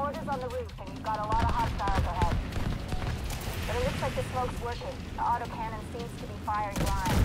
Mortar's on the roof, and you've got a lot of hostiles ahead. But it looks like the smoke's working. The autocannon seems to be firing lines.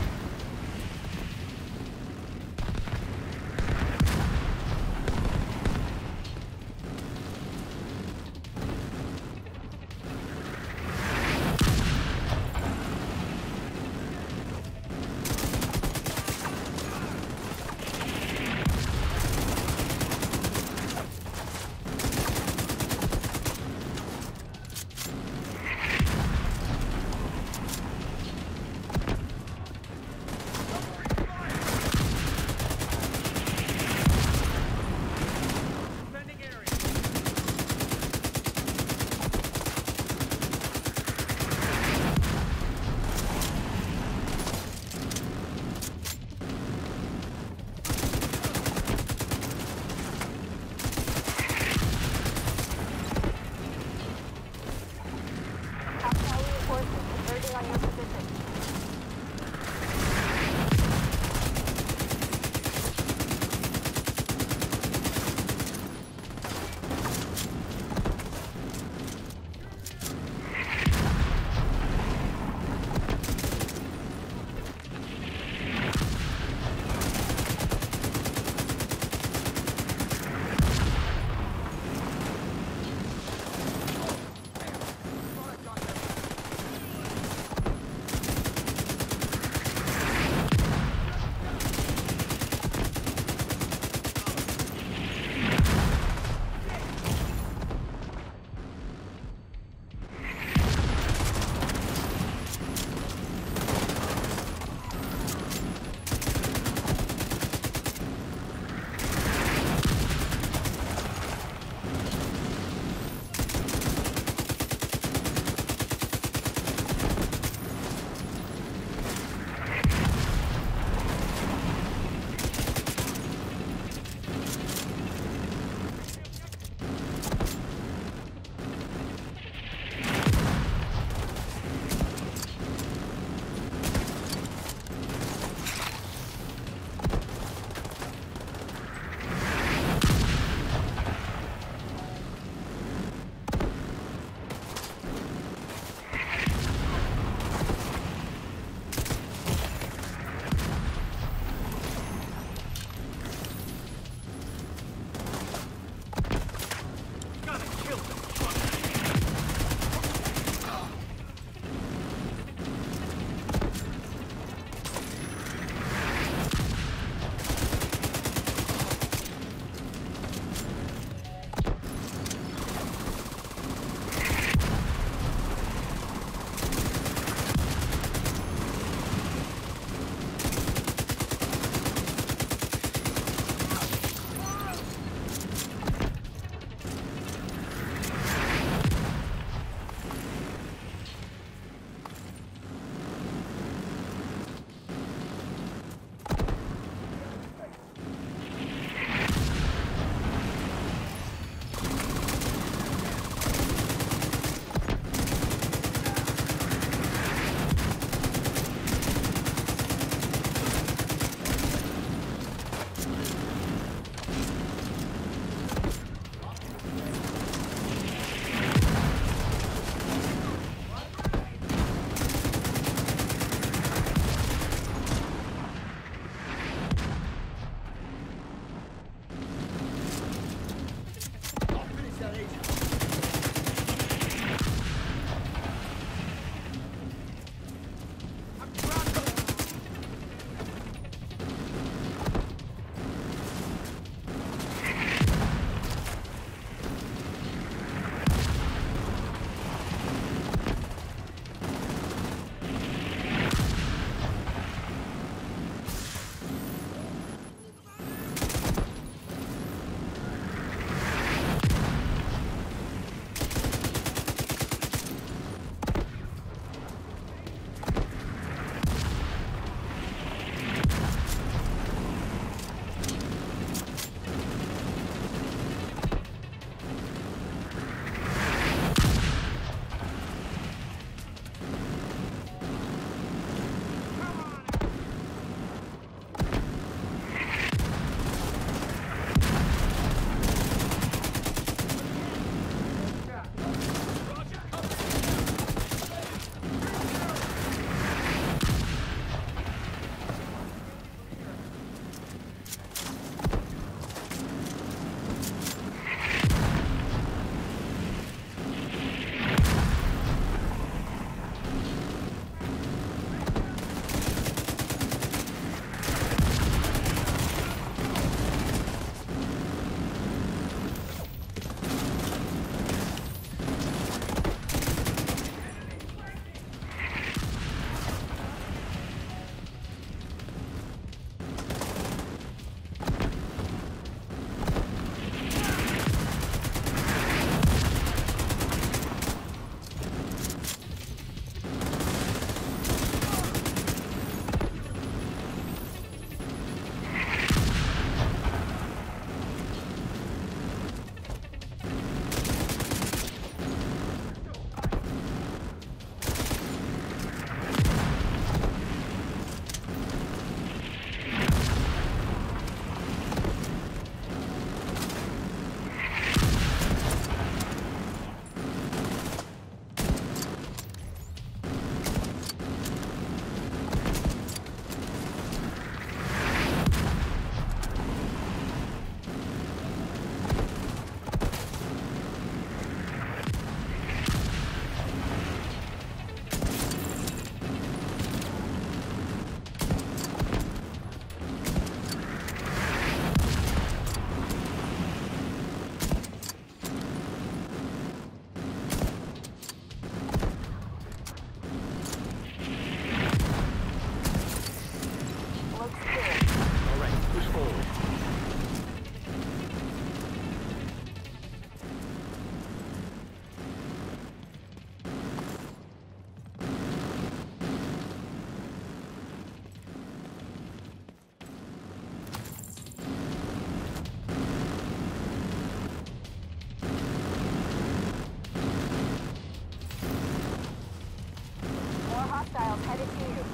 hostiles headed to you.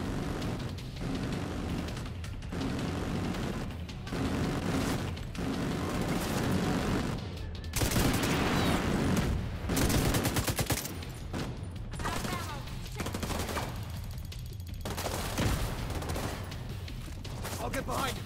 I'll get behind you.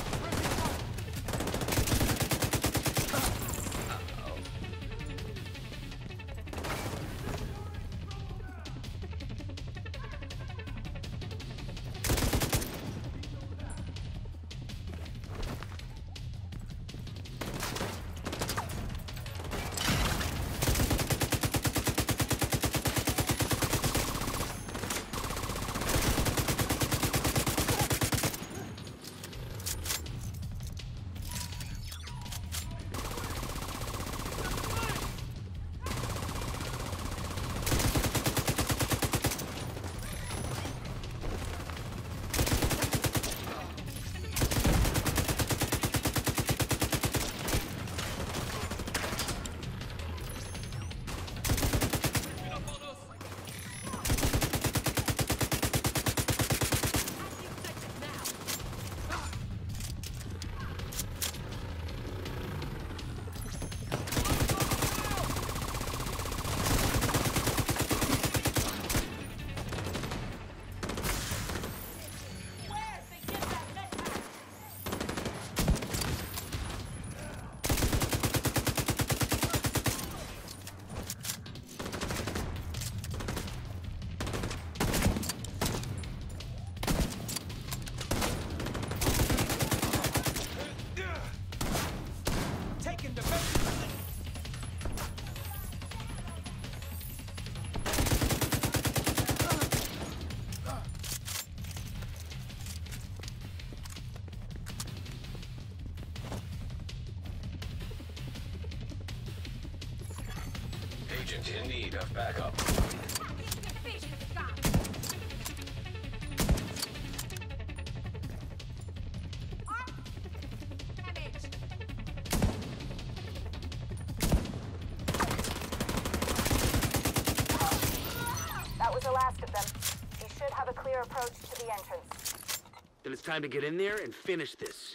Agent in need of backup. That was the last of them. You should have a clear approach to the entrance. Then it's time to get in there and finish this.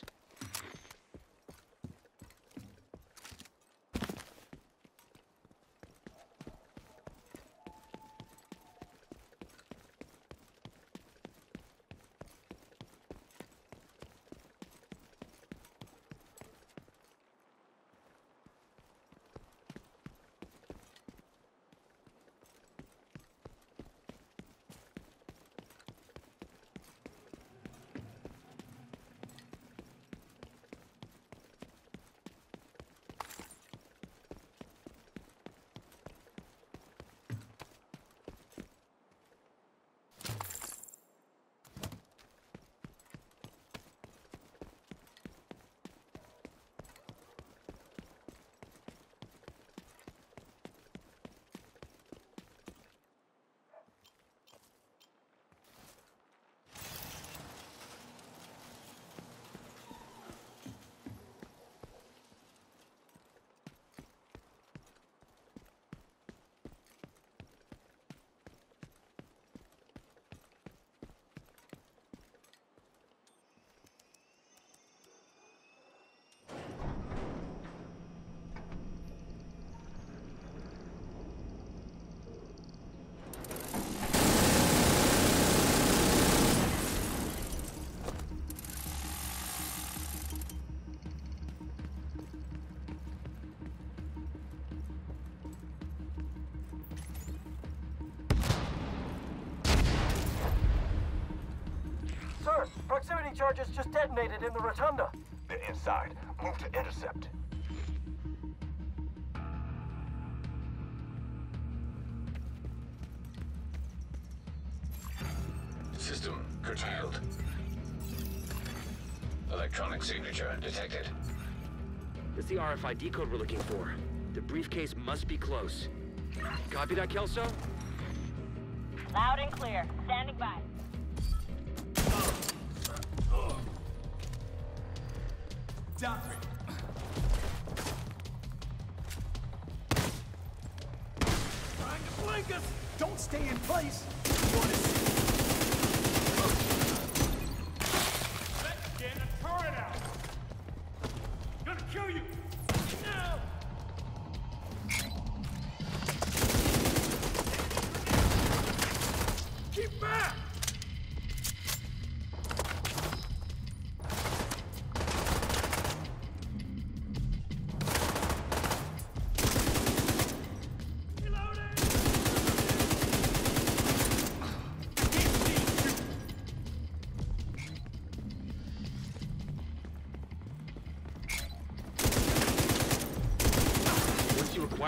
Sir, proximity charges just detonated in the rotunda. They're inside. Move to intercept. System curtailed. Electronic signature detected. It's the RFID code we're looking for. The briefcase must be close. Copy that, Kelso? Loud and clear. Standing by. Down 3. Trying to flank us! Don't stay in place! You want to see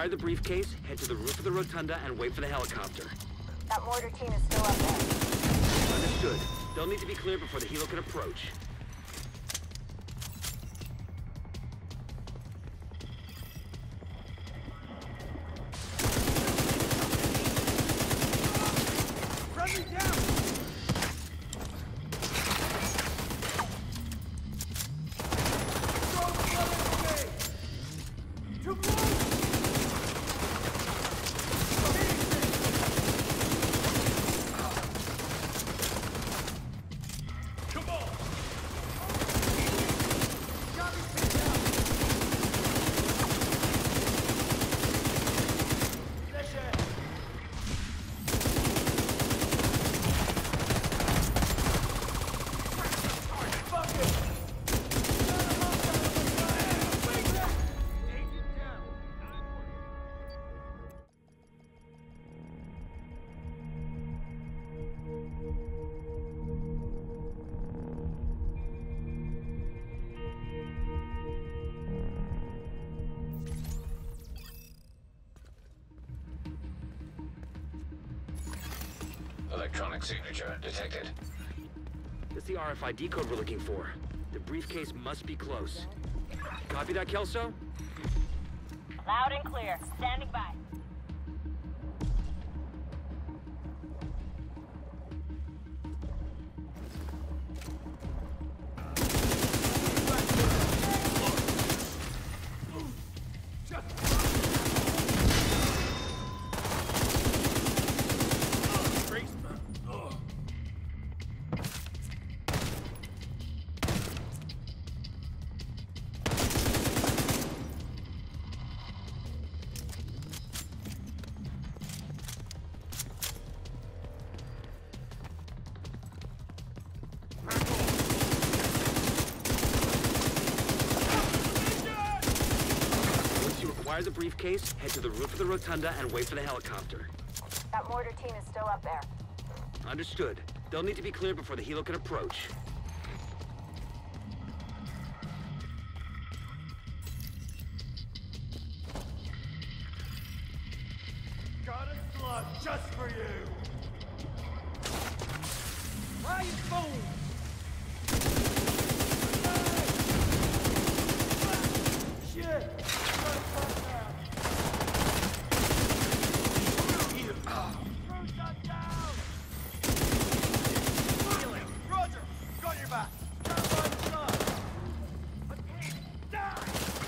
acquire the briefcase, head to the roof of the rotunda, and wait for the helicopter. That mortar team is still up there. Understood. They'll need to be cleared before the helo can approach. Friendly down! Too close! Come on! Electronic signature detected. That's the RFID code we're looking for. The briefcase must be close. Copy that, Kelso? Loud and clear. Standing by. Acquire the briefcase, head to the roof of the rotunda, and wait for the helicopter. That mortar team is still up there. Understood. They'll need to be cleared before the helo can approach. Got a slug just for you! Why you fool? Shit! Roger! Got your back! Stand by the slug! Die!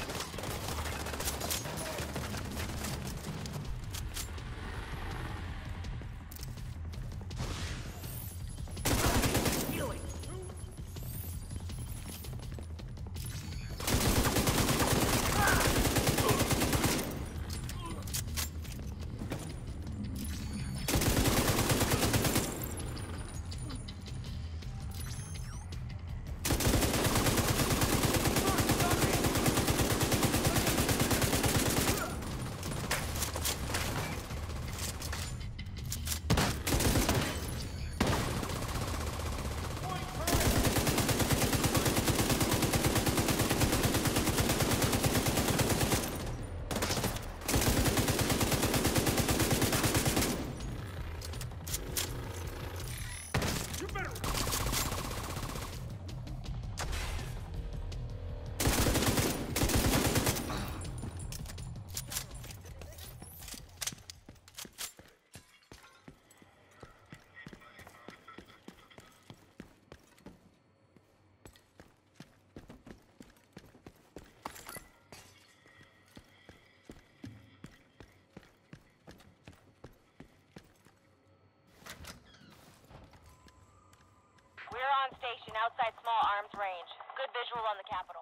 On station outside small arms range. Good visual on the Capitol.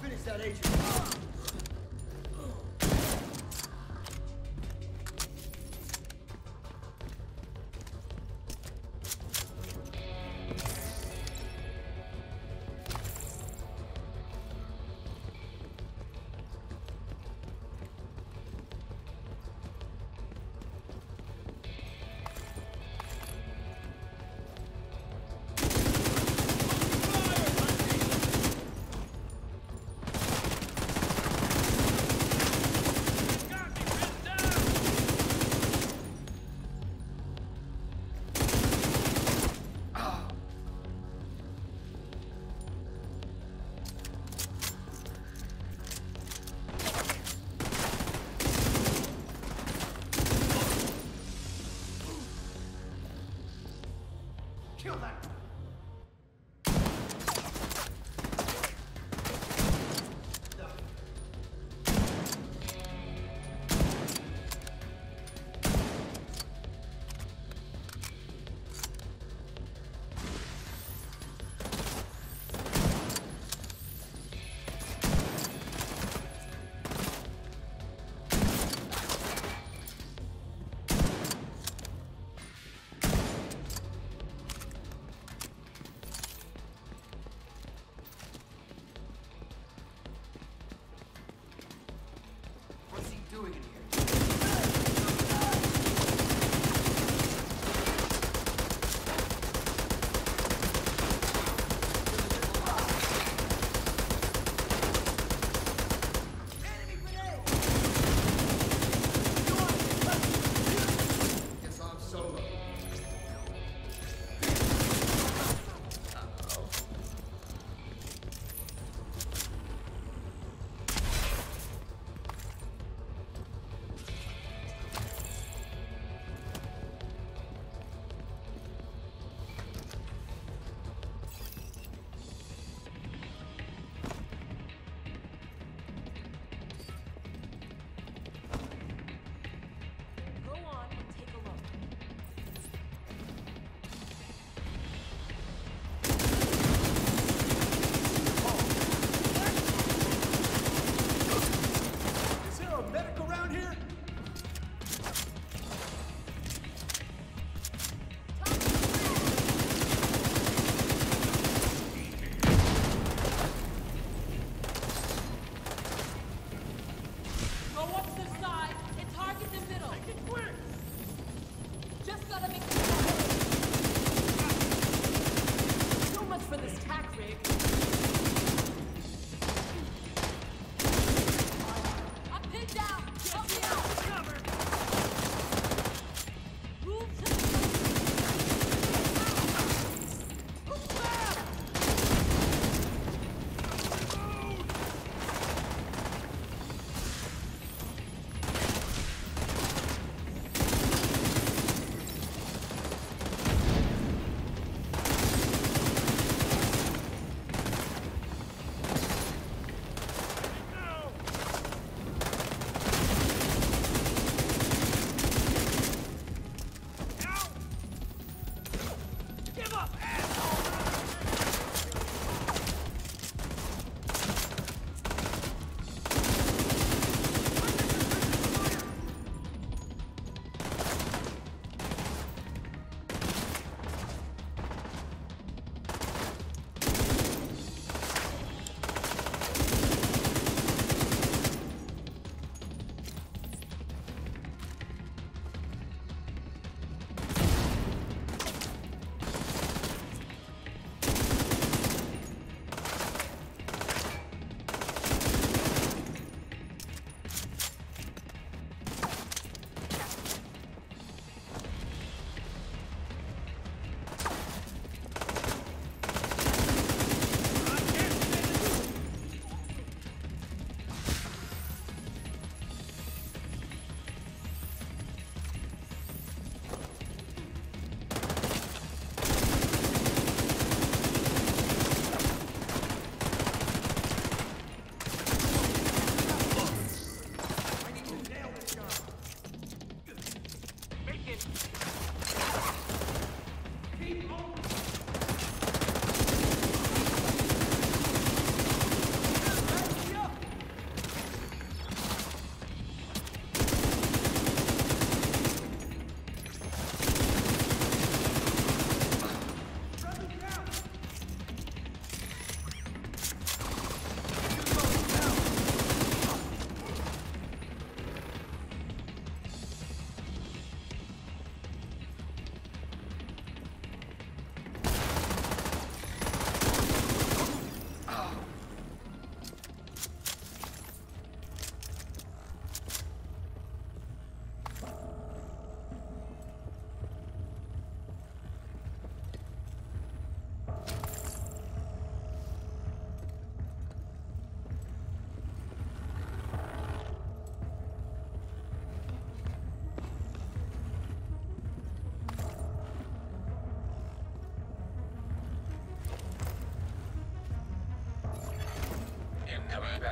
Finish that agent.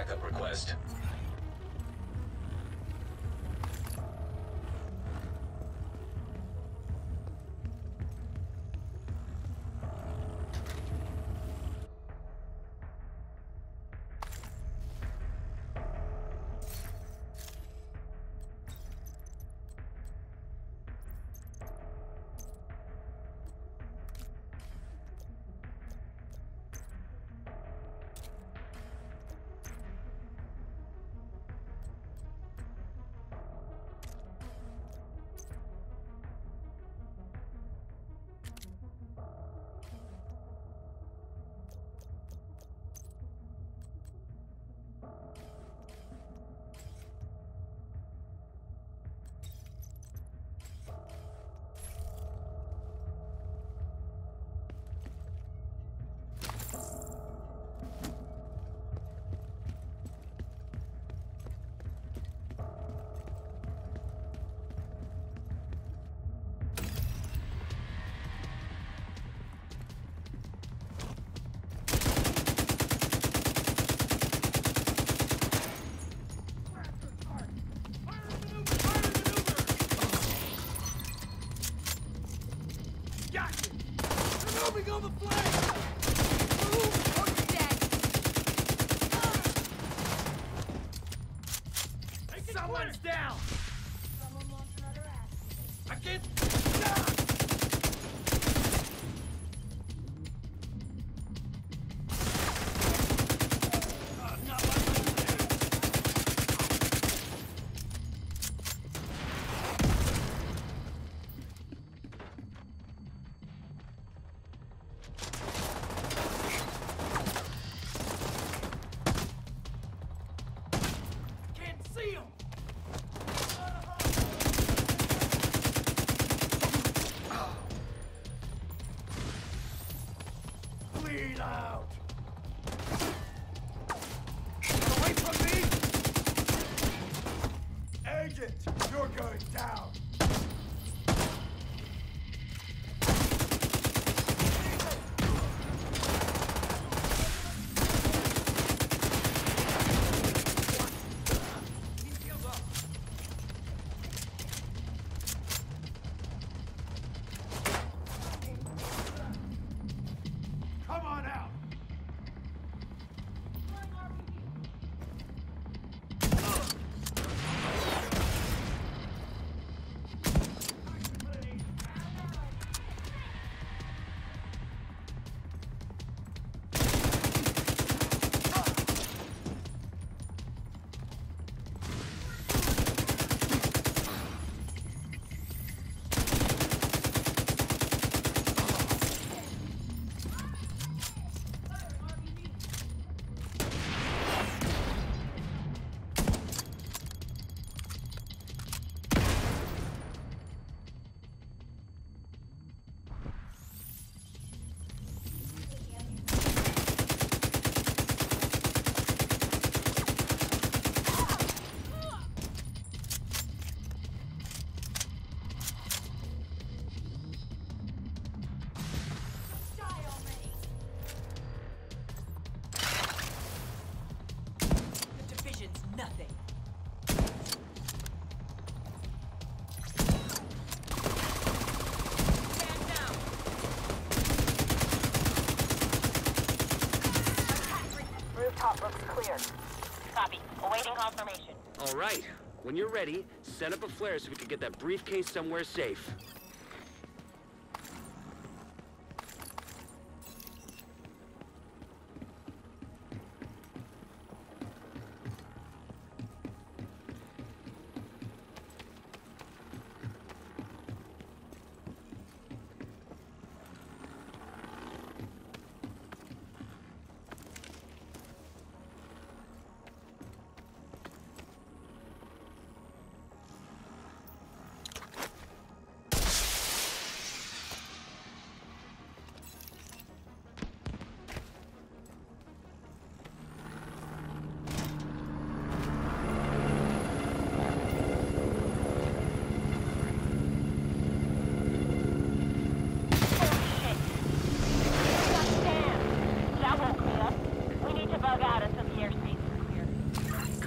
backup request. Moving on the flank! Someone's down! Someone wants another ass. I can't... Bleed out! Away from me! Agent, you're going down! Come on out! Nothing. Stand down. Rooftop looks clear. Copy. Awaiting confirmation. All right. When you're ready, set up a flare so we can get that briefcase somewhere safe.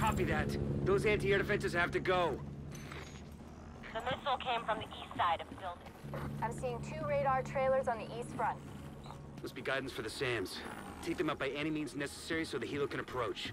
Copy that. Those anti-air defenses have to go. The missile came from the east side of the building. I'm seeing 2 radar trailers on the east front. Must be guidance for the SAMs. Take them out by any means necessary so the helo can approach.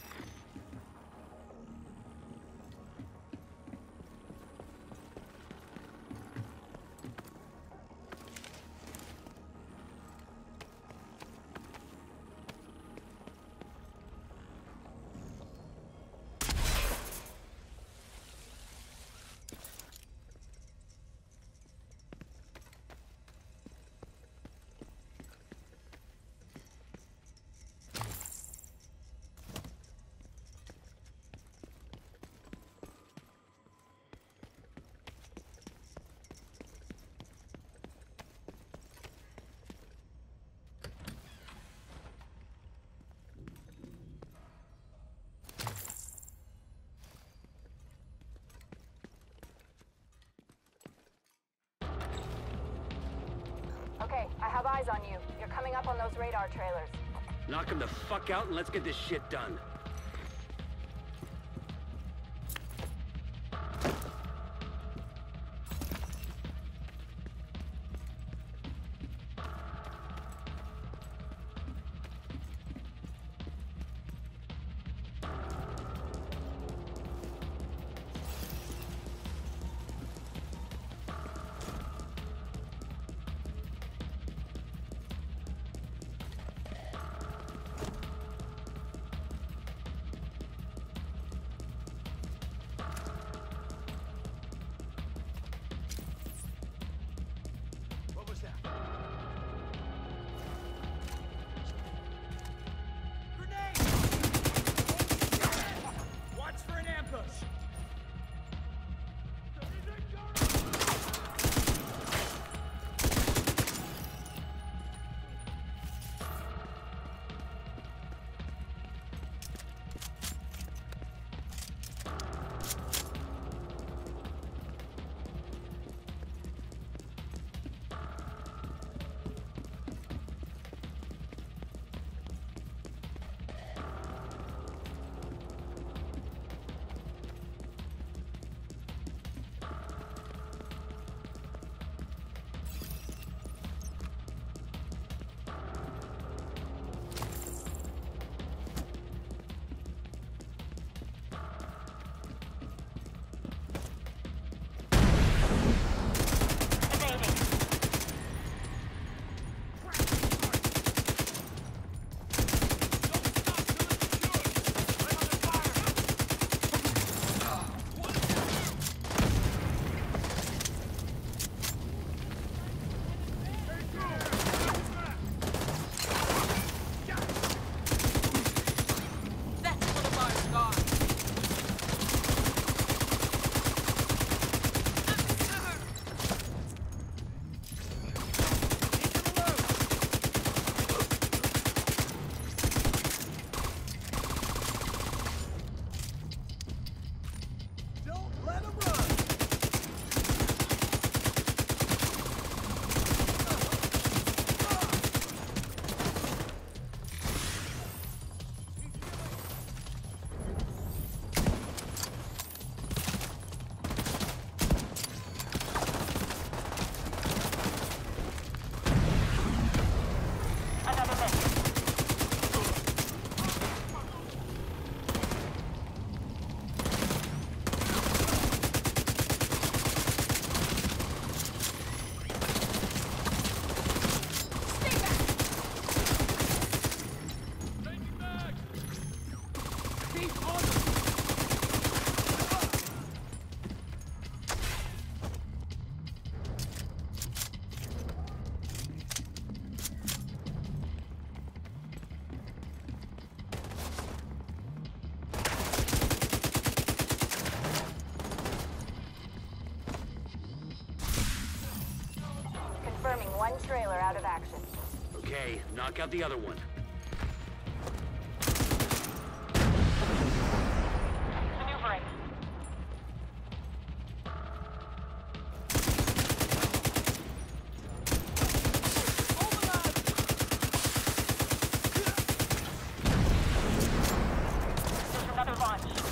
Okay, I have eyes on you. You're coming up on those radar trailers. Knock them the fuck out and let's get this shit done. What was that? Grenade! Watch for an ambush! Confirming 1 trailer out of action. Okay, knock out the other one. Maneuvering. There's another launch.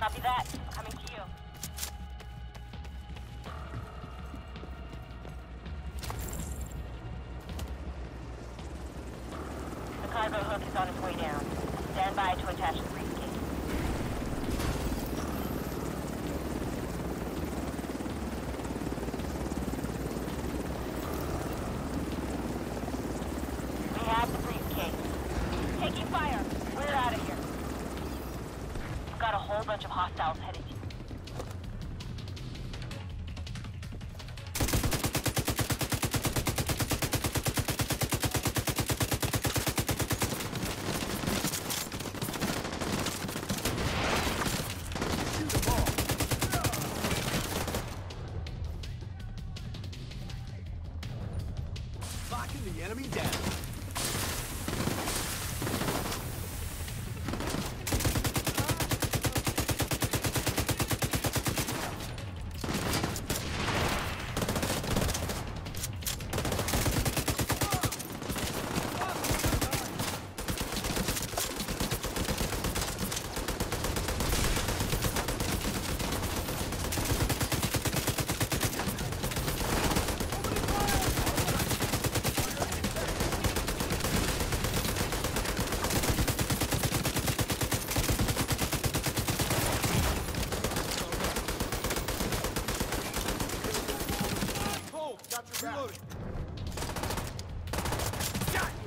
Copy that. Coming to you. The cargo hook is on its way down. Stand by to attach the briefcase. We have the briefcase. Taking fire. We're out of here. We've got a whole bunch of hostiles headed to you. Locking the enemy down. Reloading. Got you.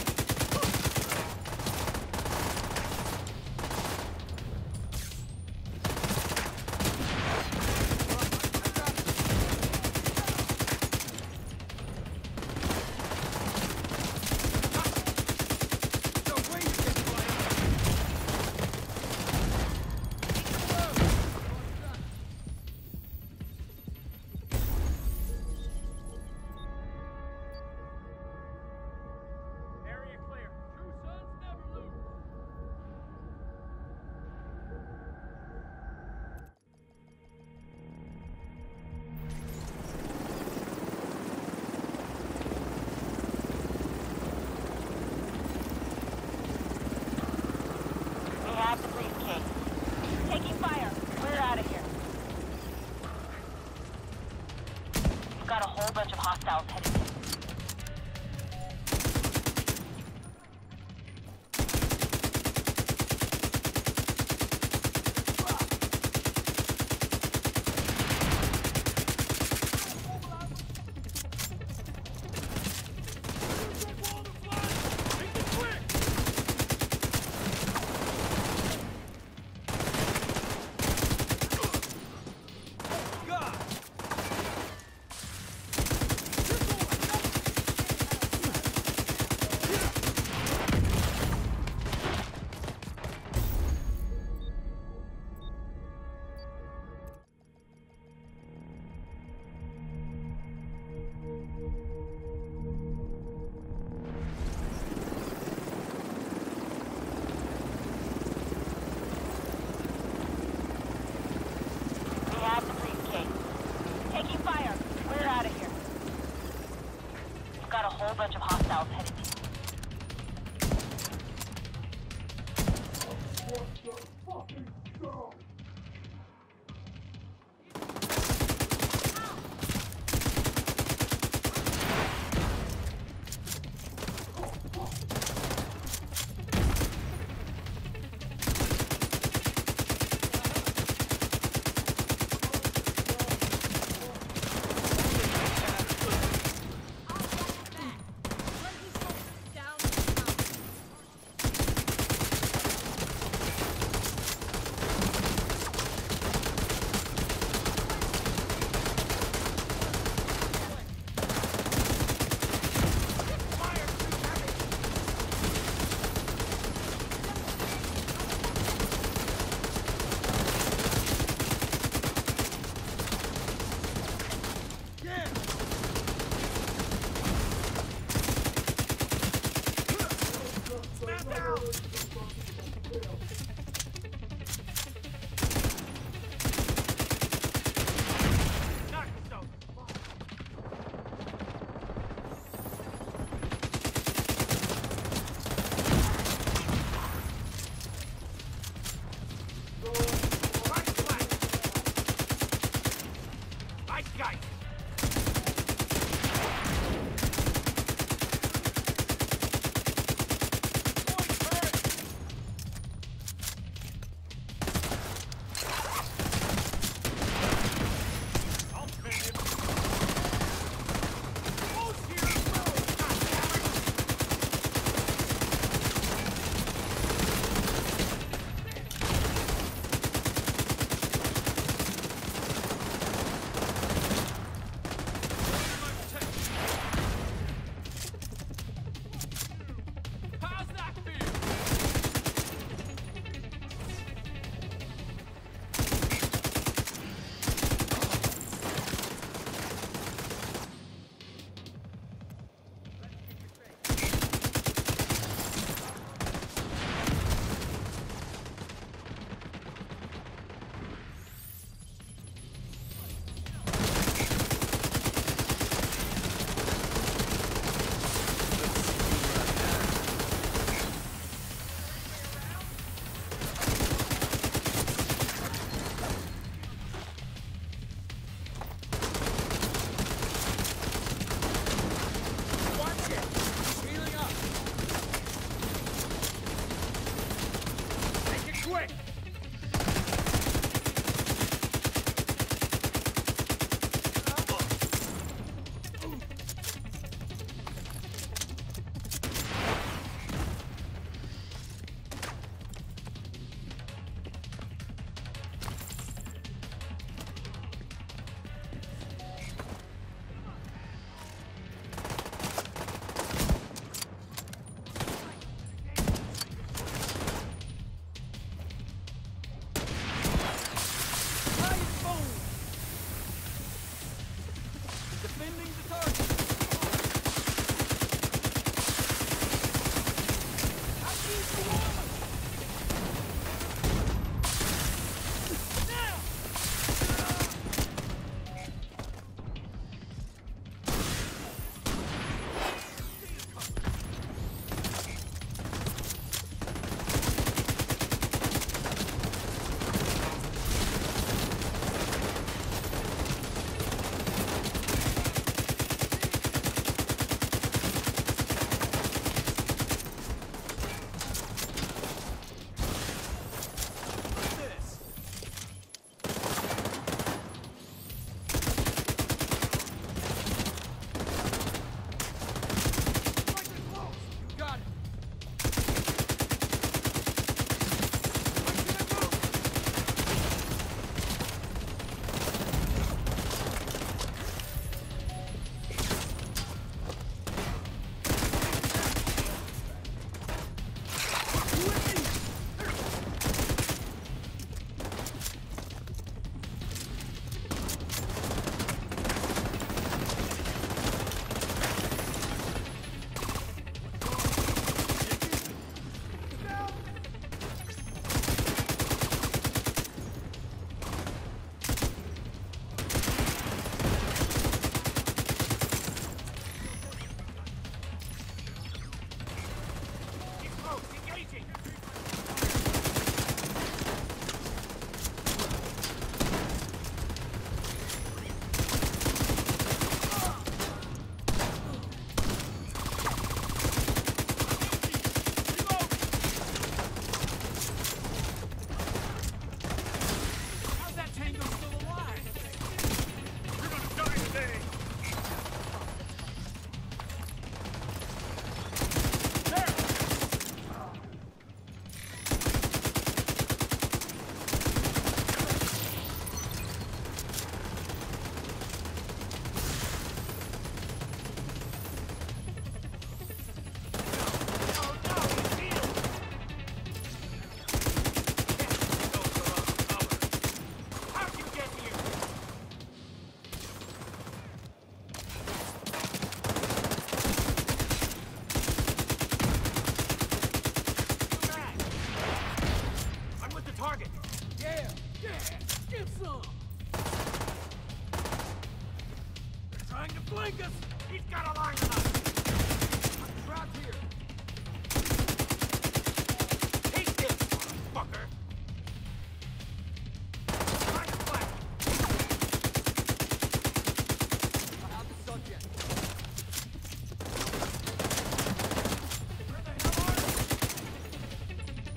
Have the briefcase. Taking fire. We're out of here. We've got a whole bunch of hostiles headed to you. Have the briefcase. Taking fire. We're out of here. We've got a whole bunch of hostiles headed to you. Angus! He's got a line on us! I'm trapped here! Take this, fucker! Line of fire! I have the subject. Where the hell are they?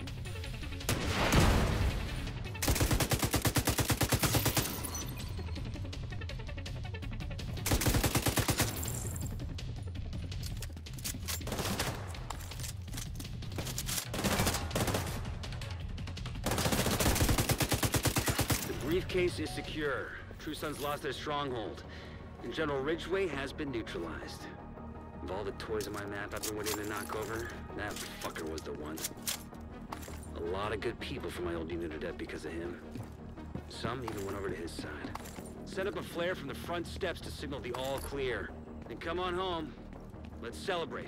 Briefcase is secure. True Sons lost their stronghold, and General Ridgway has been neutralized. Of all the toys on my map I've been waiting to knock over, that fucker was the one. A lot of good people from my old unit are dead because of him. Some even went over to his side. Set up a flare from the front steps to signal the all clear. Then come on home. Let's celebrate.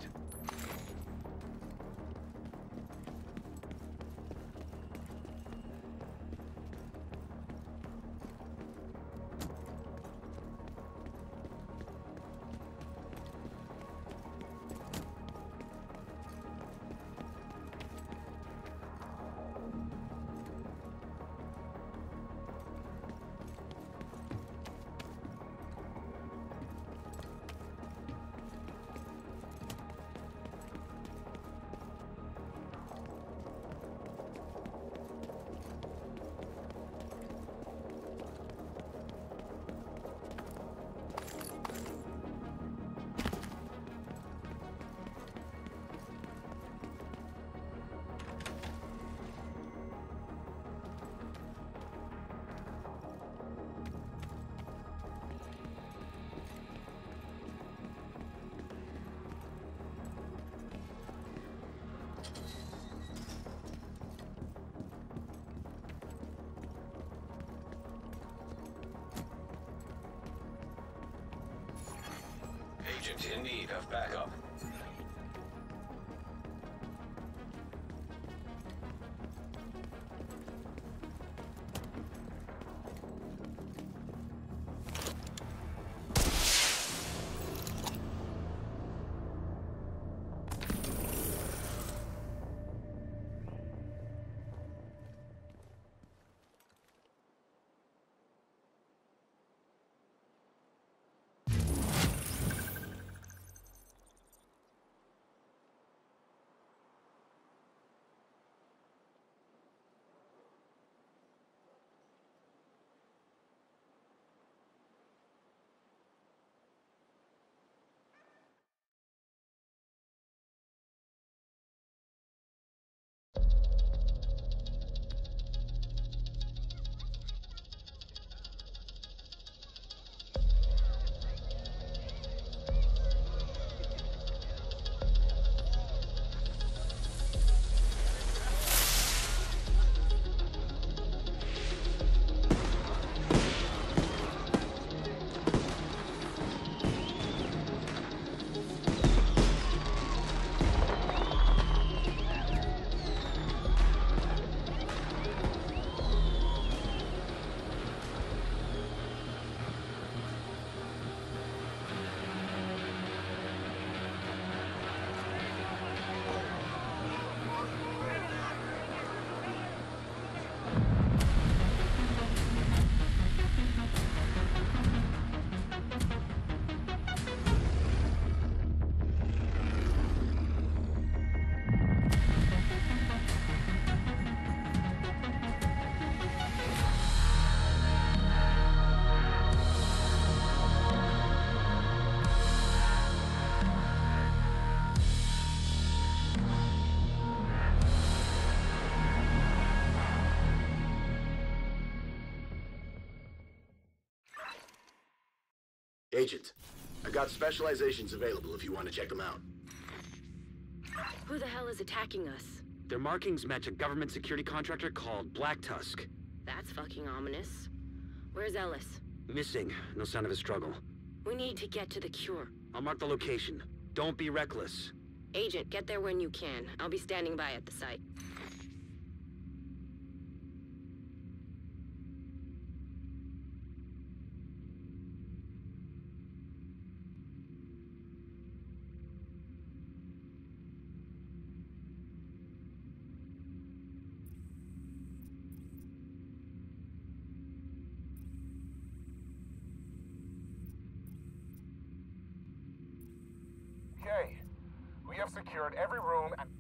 Agent in need of backup. Agent, I got specializations available if you want to check them out. Who the hell is attacking us? Their markings match a government security contractor called Black Tusk. That's fucking ominous. Where's Ellis? Missing. No sign of a struggle. We need to get to the cure. I'll mark the location. Don't be reckless. Agent, get there when you can. I'll be standing by at the site. secured every room and